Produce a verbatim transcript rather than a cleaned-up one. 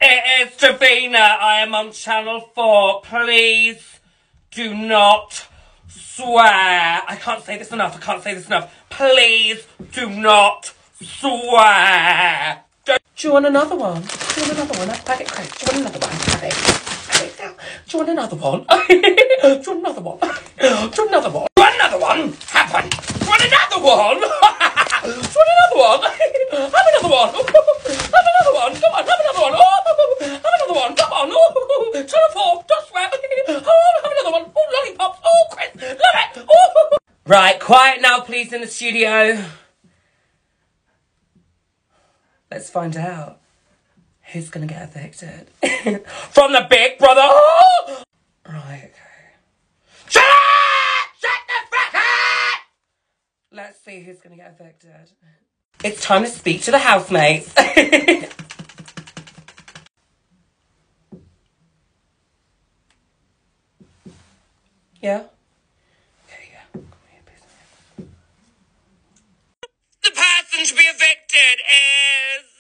It is Davina. I am on channel four. Please do not swear. I can't say this enough. I can't say this enough. Please do not swear. Don't do you want another one? Do you want another one? Have it, Chris. Do you want another one? Have it. Have it now. Do you want another one? Do you want another one? Do you want another one? Do you want another one? Have one. Do you want another one? Do you want another one? Have another one. Have another one. Come on, have another one. Oh, have another one. Come on. Oh, channel four. Don't swear. Oh, have another one. Oh, lollipops. Oh, Chris. Love it. Oh. Right, quiet now, please, in the studio. Let's find out who's gonna get evicted from the Big Brother. Oh! Right, okay. Shut up! Shut the fuck up! Let's see who's gonna get evicted. It's time to speak to the housemates. Yeah? Okay, yeah. Come here, please. The person to be evicted is